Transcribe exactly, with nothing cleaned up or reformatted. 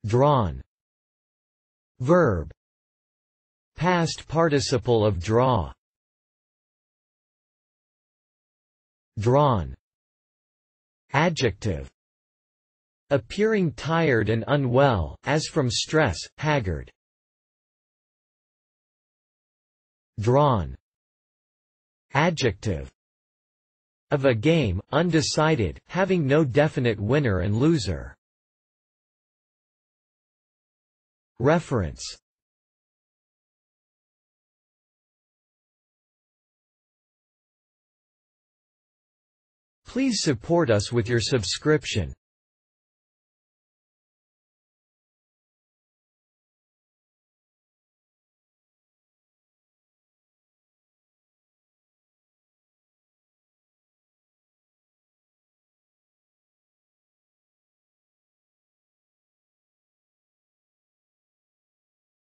Drawn. Verb. Past participle of draw. Drawn. Adjective. Appearing tired and unwell, as from stress, haggard. Drawn. Adjective. Of a game, undecided, having no definite winner and loser. Reference. Please support us with your subscription.